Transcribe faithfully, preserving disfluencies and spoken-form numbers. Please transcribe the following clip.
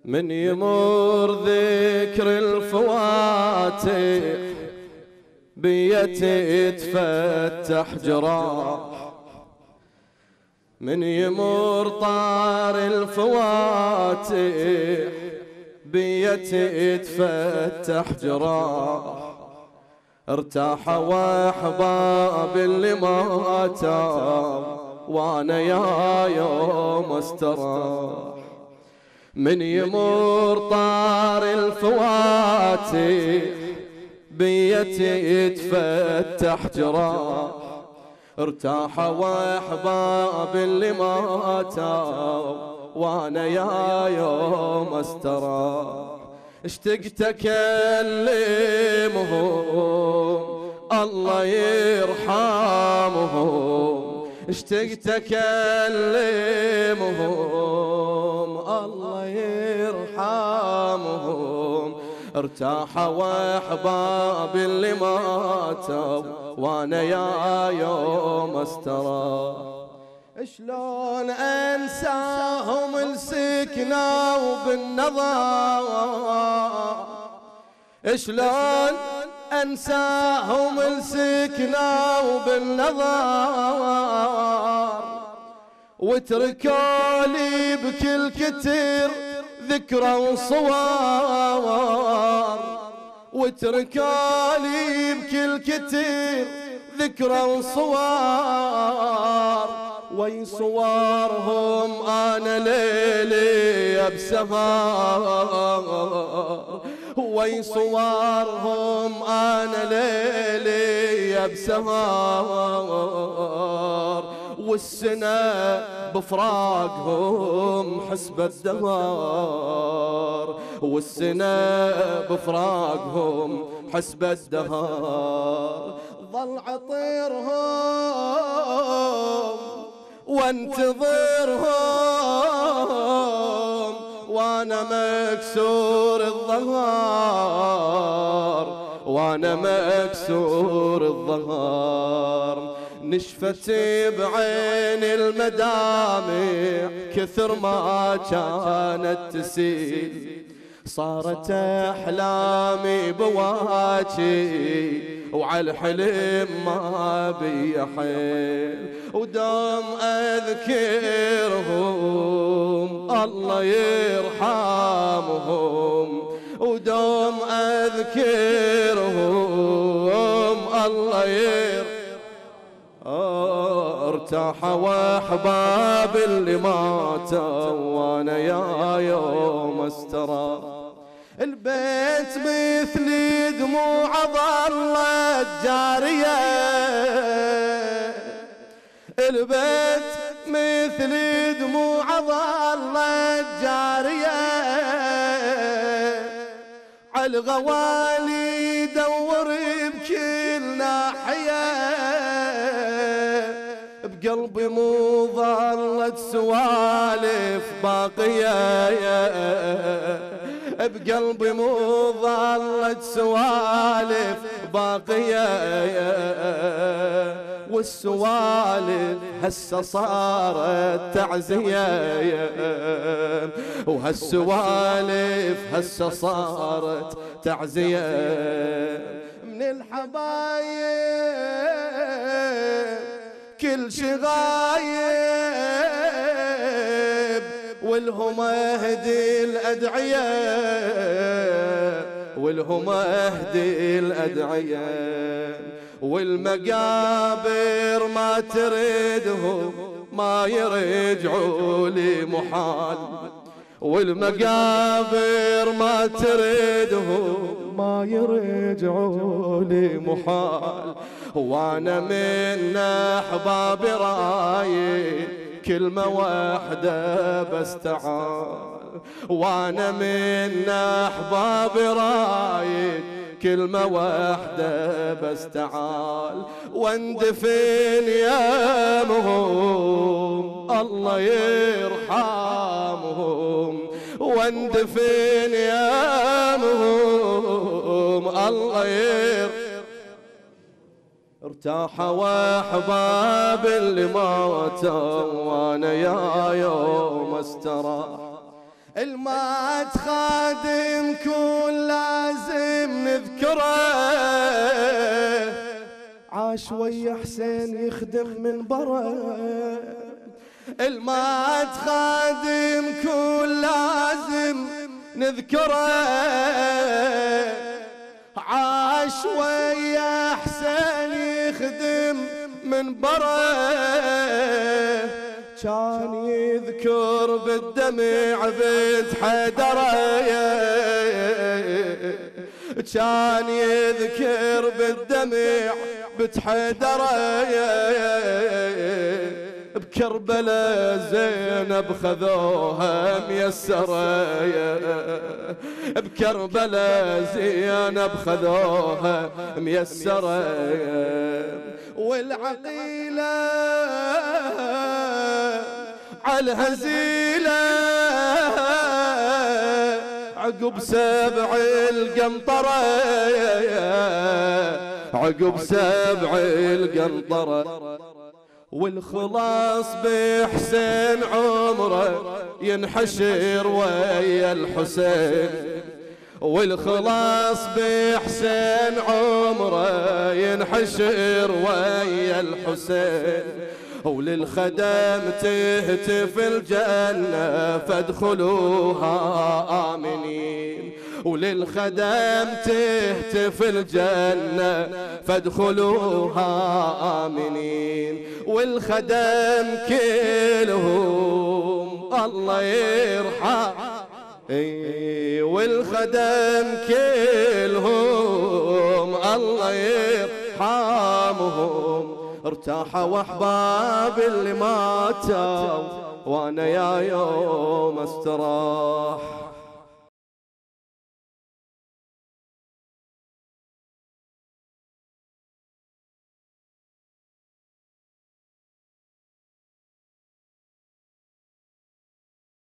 من يمر ذكر الفواتح بيتي تفتح جراح. من يمر طار الفواتح بيتي تفتح جراح. ارتاحوا احباب اللي ماتوا وانا يا يوم استراح. من يمر طار الفواتح بيتي تفتح جراح. ارتاحوا احباب اللي ماتوا وانا يا يوم استراح. اشتقت اكلمهم الله يرحمهم. اشتقت اكلمهم الله يرحمهم. ارتاحوا احباب اللي ماتوا وانا يا يوم استراح. شلون انساهم السكنة وبالنظر. شلون انساهم السكنة وبالنظر. وتركوا لي بكل كتير ذكرى وصور. وتركوا لي بكل كتير ذكرى وصور. وي صورهم انا ليلي بسهر. وي صورهم انا ليلي بسهر. والسنة بفراقهم حسب الدهر. والسنة بفراقهم حسب الدهر. ظل عطيرهم وانتظرهم وانا مكسور الظهر. وانا مكسور الظهر. نشفت بعين المدامع كثر ما كانت تسيل. صارت احلامي بواجي وعلى الحلم ما بي حيل. ودام اذكرهم الله يرحمهم. ودام اذكرهم الله يرحمهم. ارتاحوا احباب اللي ماتوا وانا يا يوم استراح. البيت مثل دموع ظلت جارية. البيت مثل دموع ظلت جارية. عالغوالي دور بكل ناحية. بقلبي مو ظلت سوالف باقية. بقلبي مو ظلت سوالف باقية. والسوالف هسه صارت تعزية. وهالسوالف هسه صارت تعزية. من الحبايب كل شي غايب. والهم اهدي الادعية. والهم اهدي الادعية. والمقابر ما تريدهم ما يرجعوا لي محال. والمقابر ما تريدهم ما يرجعوا لي محال. وانا من احبابي رايد كلمة واحدة بس تعال. وانا من احبابي رايد كلمة واحدة بس تعال. واندفن يامهم الله يرحمهم. واندفن يامهم الله يرحمهم. ارتاحوا احباب اللي ماتوا وانا يا يوم استراح. المات خادم كل لازم نذكره، عاش ويا حسين يخدم من برا. المات خادم كل لازم نذكره، عاش ويا حسين يخدم من برا. كان يذكر بالدمع بنت حيدرة، كان يذكر بالدمع بنت حيدرة. بكربلاء زينب خذوها ميسرة، بكربلاء زينب خذوها ميسرة. والعقيلة عالهزيلة عقب سبع القنطرة، عقب سبع القنطرة. والخلاص بحسين عمره ينحشر ويا الحسين، والخلاص بحسين عمره ينحشر ويا الحسين. وللخدم تهتف الجنة فادخلوها آمنين، وللخدم تهتف الجنة فادخلوها آمنين. والخدم كلهم الله يرحم، اي والخدم كلهم الله يرحمهم. ارتاحوا احباب اللي ماتوا وانا يا يوم استراح.